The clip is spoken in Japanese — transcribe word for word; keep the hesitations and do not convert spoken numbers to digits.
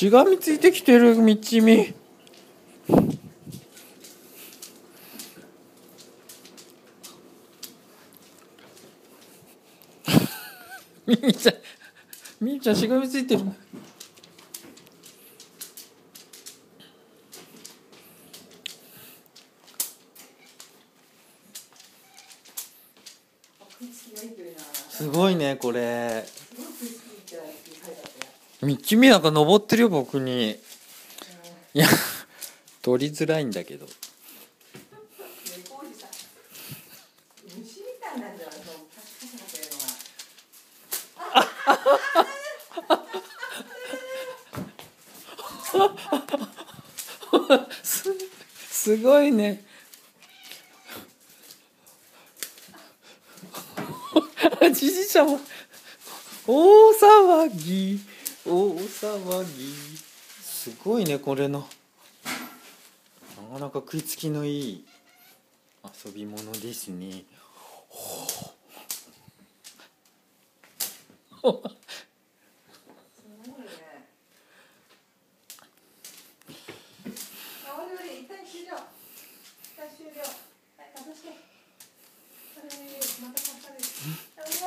しがみついてきてるみちみ。みみちゃん、みみちゃんしがみついてる。すごいねこれ。みちみなんか登ってるよ僕に。いや取りづらいんだけど。す, すごいね。じじちゃんも大騒ぎ大騒ぎ。すごいねこれの。なかなか食いつきのいい遊び物ですね。 終了。はい、外して。またかかる。